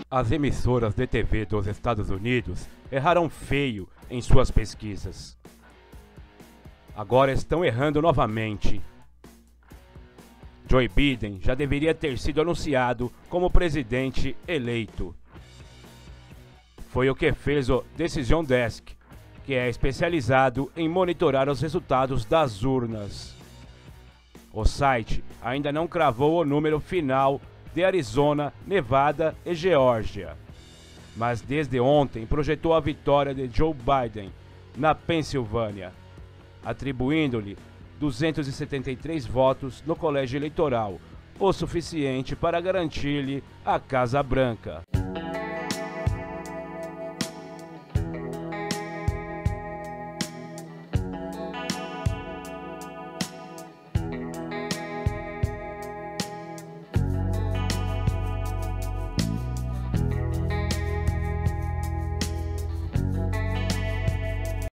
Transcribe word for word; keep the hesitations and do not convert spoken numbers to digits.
As emissoras de T V dos Estados Unidos erraram feio em suas pesquisas. Agora estão errando novamente. Joe Biden já deveria ter sido anunciado como presidente eleito. Foi o que fez o Decision Desk, que é especializado em monitorar os resultados das urnas. O site ainda não cravou o número final de Arizona, Nevada e Geórgia, mas desde ontem projetou a vitória de Joe Biden na Pensilvânia, atribuindo-lhe duzentos e setenta e três votos no colégio eleitoral, o suficiente para garantir-lhe a Casa Branca.